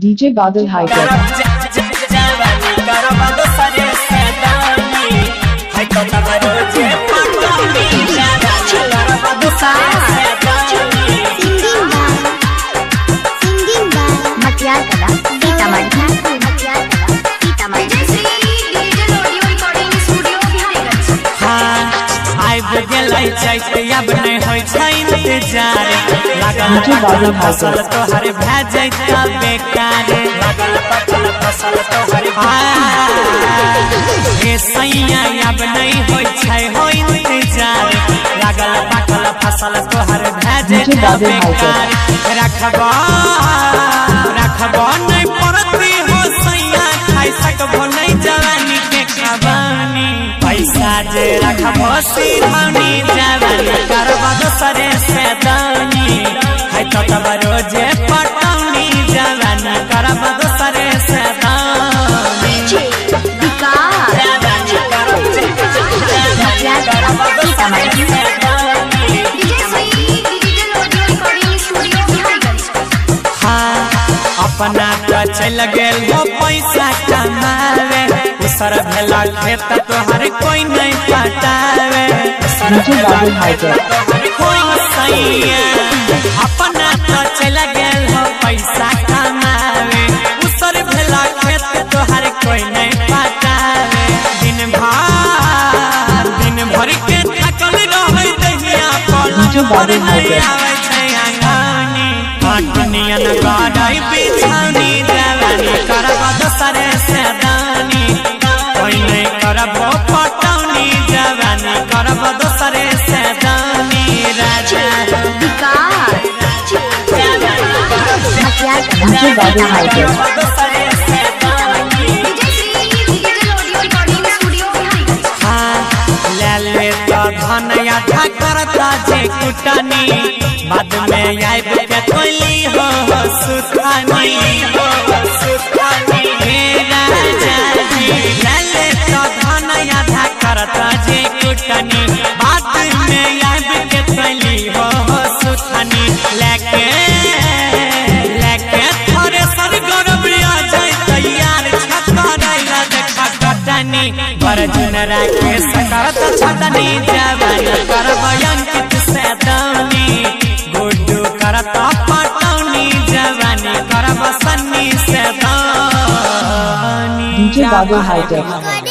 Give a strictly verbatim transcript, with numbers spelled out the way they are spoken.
DJ बादल hi tech अब नहीं होई छै इंतजार लागल फसल तोहर भै जैता बेकार लागल फसल तोहर हे सैया अब नहीं होई छै हो इंतजार लागल पाकल फसल तोहर भै जैता बेकार रखबा रखबा नहीं पड़ती हो सैया खाई सकबो नहीं जवानी के खबानी पैसा जे रखबो सिरहानी जवानी करबा दोसरे से दानी है तो तब रोजे पटौनी जवानी करबा दोसरे से दानी अपना तो चल गेल हो पैसा कमावे उसर भेला खेत तोहर कोई नहीं पटावे अपना तो चल गेल हो पैसा कमावे उसर भेला खेत तोहर कोई नहीं पटावे दिन भर दिन भर के थकल रहै दहिया पर नहीं आवे छै अंगानी आठनियन गाड़ाई बिछानी जवानी करबा दोसरे से दानी कोई नहीं करबो पटौनी जवानी करबा दोसरे से दानी राजा धनया था करता जे कुटानी बाद में आइब के कोली हो सुखानी हो सुखानी हे राजा जी लाले तो धनया था करता जे कुटानी बाद में आइब के कोली हो सुखानी लेके लेके थोड़े सर गरबिया जाय तैयार छकड़ैला देखा कटनी बरजुन राखे सकरत छटनी जवानी करब अंकित से दानी गुड्डू करत पटौनी जवानी करब सन्नी से दानी डीजे बादल हाइटेक।